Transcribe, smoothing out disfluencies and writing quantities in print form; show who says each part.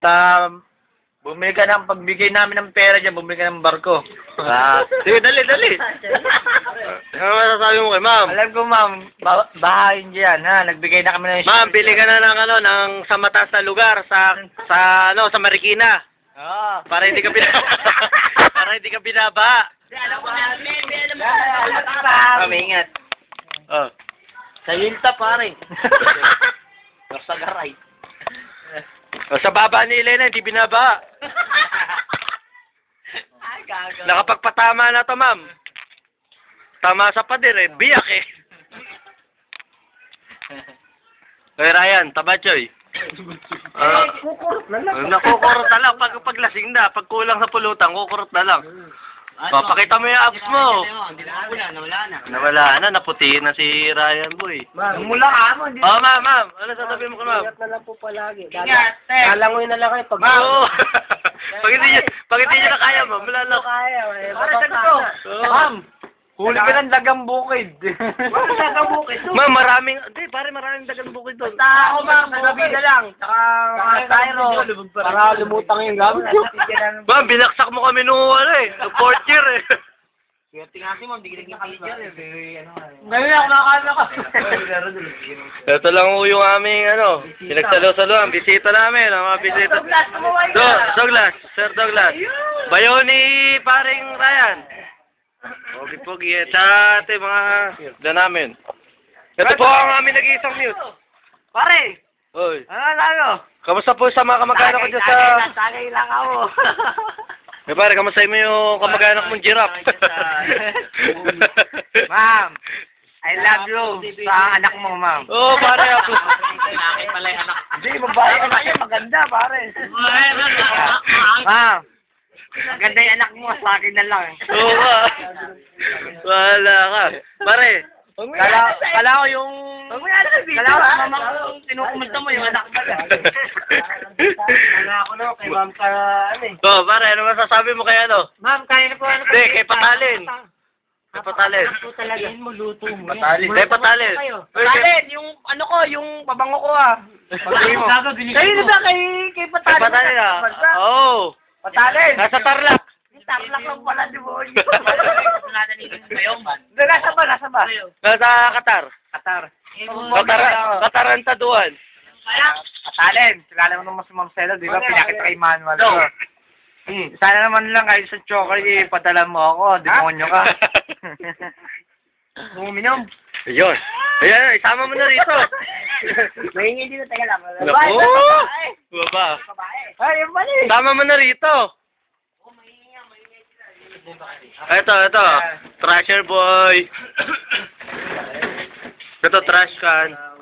Speaker 1: Bumili ka ng pagbigay namin ng pera dyan, bumili ka ng barko.
Speaker 2: Sige, dali. Ano masasabi mo kay ma'am?
Speaker 1: Alam ko, ma'am, bahayin dyan, ha? Nagbigay na kami ng...
Speaker 2: Ma'am, bili ka na ng sa mataas na lugar, sa Marikina.
Speaker 1: Oo.
Speaker 2: Para hindi ka para hindi ka binaba.
Speaker 3: Alam ko na, alam mo.
Speaker 1: Kami, ingat.
Speaker 2: Oh.
Speaker 1: Sa Yunta, pare. Sa Garay.
Speaker 2: O, sa baba ni Elena, hindi binaba.
Speaker 3: Ay, gagal.
Speaker 2: Nakapagpatama na to, ma'am. Tama sa pader eh, biyak eh. Kay Ryan, tabachoy.
Speaker 1: Kukurot na lang.
Speaker 2: Nakukurot na lang pag lasing na, pag kulang sa pulutan, kukurot na lang. Papakita mo yung abs mo. Nawala na, naputihin na si Ryan boy.
Speaker 1: Mula ka mo, hindi.
Speaker 2: Oh, ma'am. Ano sasabihin mo kay ma'am?
Speaker 1: Ingat na lang po palagi.
Speaker 3: Ingat, Tek.
Speaker 1: Lalangoy na lang kayo pag...
Speaker 2: Oo. Pag hindi niya na kaya, ma'am, wala lang.
Speaker 1: Kaya,
Speaker 3: Para sa gusto.
Speaker 2: Oo.
Speaker 1: Ma'am, huli ka ng dagang bukid. Dagang bukid.
Speaker 2: Ma'am, maraming dagang bukid doon.
Speaker 1: Basta ako, ma'am, gabi na lang. Saka mga styro. Para lumutang yung gamit.
Speaker 2: Ma'am, binaksak mo kami nung fourth year eh.
Speaker 1: Kaya tingasi mo, hindi ka naging teacher. Ngayon ako nakakala ko.
Speaker 2: Ito lang ho yung aming pinagsalo-salo, ang bisita namin, ang mga bisita. Douglas, Sir Douglas. Bayo ni paring Ryan. Pogi-pogi eh. Sa ate mga namin. Ito po ang aming nag-iisang news.
Speaker 1: Pare!
Speaker 2: Hoy.
Speaker 1: Ano?
Speaker 2: Kamusta po sa mga kamag-anak ko dyan sa...
Speaker 1: Tagay lang ako.
Speaker 2: Eh pare, kamusta mo yung kamag-anak mong giraffe?
Speaker 1: Ma'am, I love you sa anak mo, ma'am.
Speaker 2: Oo, pare ako.
Speaker 3: Laki pala yung anak.
Speaker 1: Hindi, babae ka na siya. Maganda, pare. Ma'am, maganda yung anak mo. Sa akin na lang.
Speaker 2: Oo ka. Wala ka. Pare.
Speaker 1: Kala ko yung... Kala ko mamang kinukumenta mo yung anak mo. Kala ko na kay ma'am ka
Speaker 2: Oo, pare, ano masasabi mo kay
Speaker 1: Ma'am, kaya na po ano?
Speaker 2: Hindi, kay Patalin. Kay Patalin.
Speaker 1: Talaga. Mo luto mo.
Speaker 2: Kay Patalin.
Speaker 1: Patalin, yung ano ko, yung pabango ko Pagawin mo. Kayo na ba kay Patalin?
Speaker 2: Kay Patalin Oo.
Speaker 1: Patalin.
Speaker 2: Nasa Tarlac.
Speaker 1: Tarlac lang pala, di ba?
Speaker 3: Nasa nito yung bayong.
Speaker 1: Nasa ba?
Speaker 2: Nasa Qatar.
Speaker 1: Qatar.
Speaker 2: Katarantaduan.
Speaker 1: Patalin. Kilala mo naman si Ma'am Celo, di ba? Pinakita kay Manuel. Sana naman lang kayo sa chocolate, padala mo ako. Demonyo ka. Uminom.
Speaker 2: Ayun. Ayan, isama mo na rito.
Speaker 1: Mahingi dito, teka lang.
Speaker 2: Naku! Baba.
Speaker 1: Ay, yung mali.
Speaker 2: Isama mo na rito. Ito. Trasher boy. Ito, trash can.